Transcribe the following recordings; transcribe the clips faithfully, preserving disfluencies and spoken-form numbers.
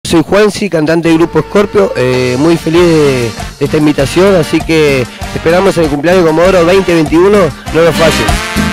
Soy Juansi, cantante del grupo Scorpio, eh, muy feliz de, de esta invitación, así que esperamos en el cumpleaños de Comodoro veinte veintiuno, no nos fallen.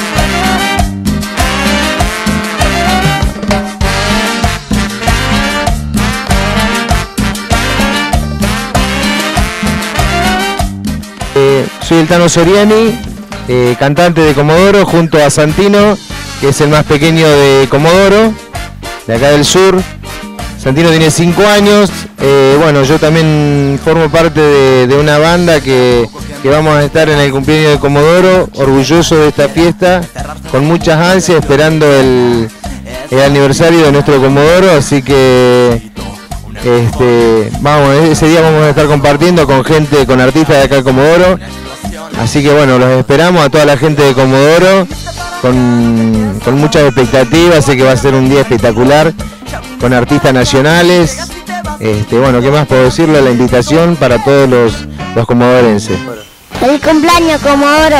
Eh, soy el Tano Soriani, eh, cantante de Comodoro, junto a Santino, que es el más pequeño de Comodoro, de acá del sur. Santino tiene cinco años, eh, bueno, yo también formo parte de, de una banda que, que vamos a estar en el cumpleaños de Comodoro, orgulloso de esta fiesta, con muchas ansias, esperando el, el aniversario de nuestro Comodoro, así que este, vamos, ese día vamos a estar compartiendo con gente, con artistas de acá de Comodoro, así que bueno, los esperamos a toda la gente de Comodoro, con, con muchas expectativas, sé que va a ser un día espectacular, con artistas nacionales. Este, bueno, ¿qué más puedo decirle? La invitación para todos los, los comodorenses. ¡Feliz cumpleaños, Comodoro!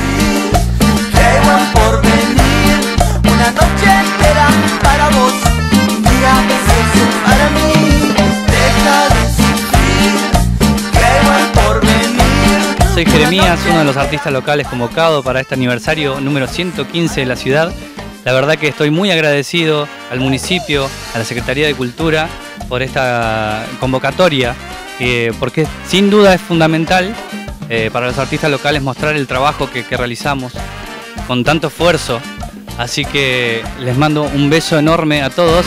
Soy Jeremías, uno de los artistas locales convocado para este aniversario número ciento quince de la ciudad. La verdad que estoy muy agradecido al municipio, a la Secretaría de Cultura por esta convocatoria, eh, porque sin duda es fundamental eh, para los artistas locales mostrar el trabajo que, que realizamos con tanto esfuerzo. Así que les mando un beso enorme a todos.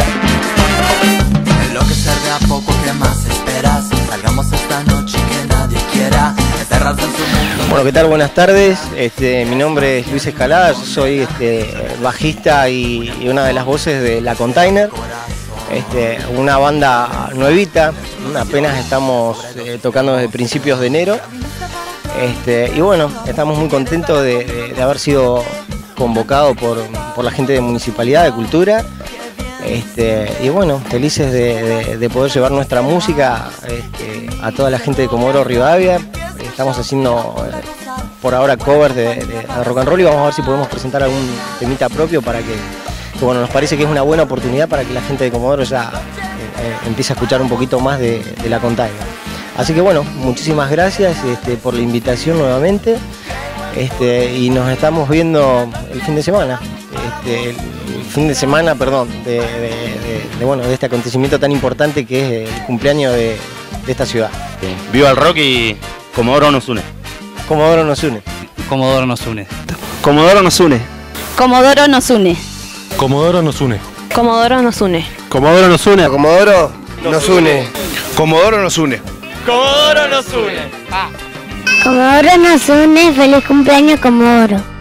Enloquecer de a poco, ¿qué más esperas? Salgamos esta noche que nadie quiera. Bueno, ¿qué tal? Buenas tardes. Este, mi nombre es Luis Escalada, yo soy este, bajista y, y una de las voces de La Container, este, una banda nuevita, apenas estamos eh, tocando desde principios de enero. Este, y bueno, estamos muy contentos de, de, de haber sido convocados por, por la gente de Municipalidad de Cultura. Este, y bueno, felices de, de, de poder llevar nuestra música este, a toda la gente de Comodoro Rivadavia. Estamos haciendo eh, por ahora covers de, de, de rock and roll y vamos a ver si podemos presentar algún temita propio para que, que bueno, nos parece que es una buena oportunidad para que la gente de Comodoro ya eh, eh, empiece a escuchar un poquito más de, de La Container. Así que bueno, muchísimas gracias este, por la invitación nuevamente este, y nos estamos viendo el fin de semana. Este, el, el fin de semana, perdón, de, de, de, de, bueno, de este acontecimiento tan importante que es el cumpleaños de, de esta ciudad. Viva el rock y Comodoro nos une. Comodoro nos une. Comodoro nos une. Comodoro nos une. Comodoro nos une. Comodoro nos une. Comodoro nos une. Comodoro nos une. Comodoro nos une. Comodoro nos une. Comodoro nos une. Ah. Comodoro nos une. Feliz cumpleaños, Comodoro.